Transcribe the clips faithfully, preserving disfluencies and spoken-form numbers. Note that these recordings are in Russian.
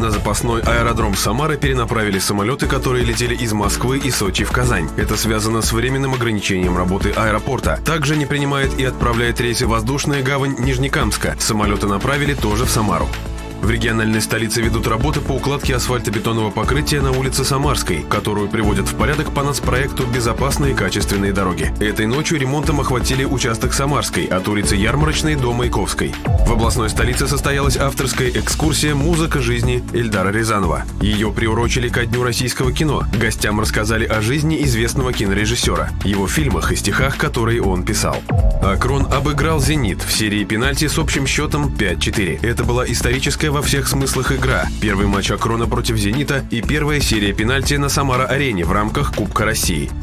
На запасной аэродром Самары перенаправили самолеты, которые летели из Москвы и Сочи в Казань. Это связано с временным ограничением работы аэропорта. Также не принимает и отправляет рейсы воздушная гавань Нижнекамска. Самолеты направили тоже в Самару. В региональной столице ведут работы по укладке асфальтобетонного покрытия на улице Самарской, которую приводят в порядок по нацпроекту «Безопасные и качественные дороги». Этой ночью ремонтом охватили участок Самарской, от улицы Ярмарочной до Маяковской. В областной столице состоялась авторская экскурсия «Музыка жизни» Эльдара Рязанова. Ее приурочили ко Дню российского кино. Гостям рассказали о жизни известного кинорежиссера, его фильмах и стихах, которые он писал. Акрон обыграл «Зенит» в серии пенальти с общим счетом пять четыре. Это была историческая во всех смыслах игра. Первый матч Акрона против «Зенита» и первая серия пенальти на Самара-арене в рамках Кубка России.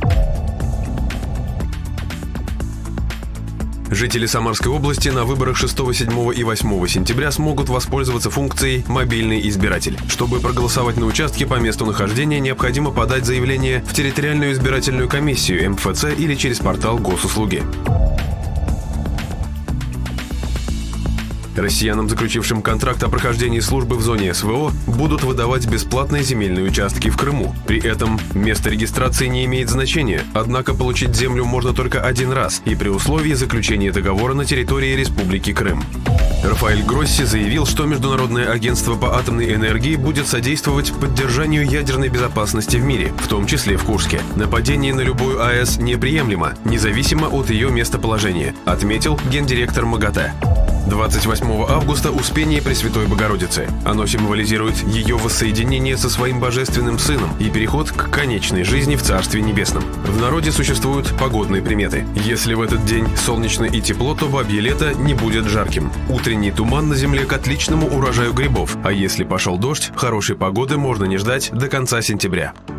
Жители Самарской области на выборах шестого, седьмого и восьмого сентября смогут воспользоваться функцией «Мобильный избиратель». Чтобы проголосовать на участке по месту нахождения, необходимо подать заявление в территориальную избирательную комиссию эм эф цэ или через портал госуслуги. Россиянам, заключившим контракт о прохождении службы в зоне эс вэ о, будут выдавать бесплатные земельные участки в Крыму. При этом место регистрации не имеет значения, однако получить землю можно только один раз и при условии заключения договора на территории Республики Крым. Рафаэль Гросси заявил, что Международное агентство по атомной энергии будет содействовать поддержанию ядерной безопасности в мире, в том числе в Курске. Нападение на любую а эс неприемлемо, независимо от ее местоположения, отметил гендиректор МАГАТЭ. двадцать восьмого августа Успение Пресвятой Богородицы. Оно символизирует ее воссоединение со своим божественным сыном и переход к конечной жизни в Царстве Небесном. В народе существуют погодные приметы. Если в этот день солнечно и тепло, то бабье лето не будет жарким. Утренний туман на земле к отличному урожаю грибов, а если пошел дождь, хорошей погоды можно не ждать до конца сентября.